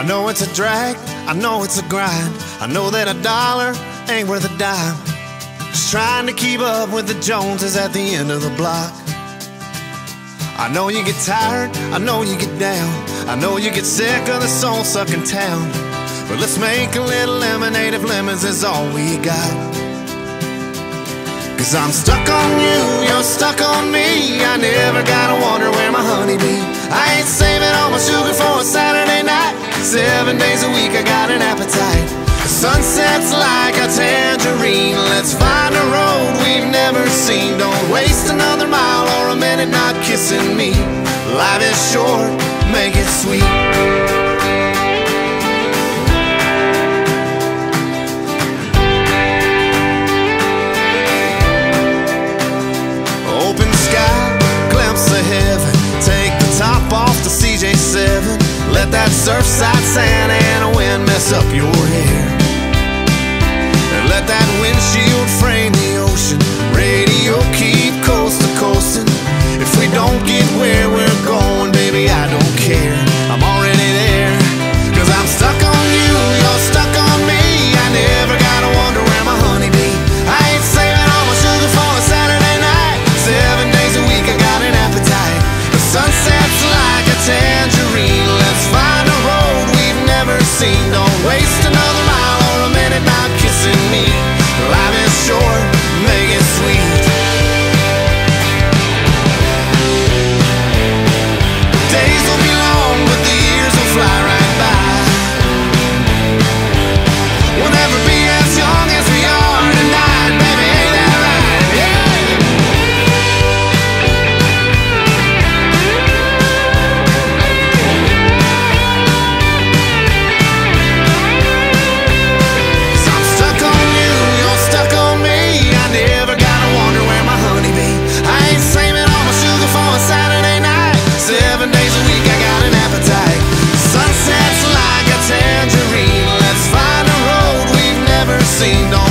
know it's a drag, I know it's a grind. I know that a dollar ain't worth a dime. Just trying to keep up with the Joneses at the end of the block. I know you get tired, I know you get down, I know you get sick of the soul-sucking town. But let's make a little lemonade if lemons is all we got. Cause I'm stuck on you, you're stuck on me. I never gotta wonder where my honey be. I ain't saving all my sugar for a Saturday night. 7 days a week I got an appetite. The sunset's like a tangerine. Let's find a road we've never seen. Don't waste another mile or a minute not kissing me. Life is short, make it sweet. Open sky, glimpse of heaven. Take the top off the CJ7. Let that surfside sand and a wind mess up your hair. And let that windshield frame the ocean. Radio keep coast to coasting. If we don't get where we're going, baby, I don't care. I'm already there. Cause I'm stuck on you, you're stuck on me. I never gotta wonder where my honey be. I ain't saving all my sugar for a Saturday night. 7 days a week I got an appetite. The sunset's like a tangerine. Let's find a road we've never seen. Don't waste another mile or a minute not kissing me. Life is short, make it sweet. Days will be long, but the years will fly right by. We'll never be as young as we are tonight, baby, ain't that right? Yeah. Cause I'm stuck on you, you're stuck on me. I never gotta wonder where my honey be. I ain't saving all my sugar for a Saturday night. 7 days a week I got an appetite. Sunset's like a tangerine. Let's find a road we've never seen. Don't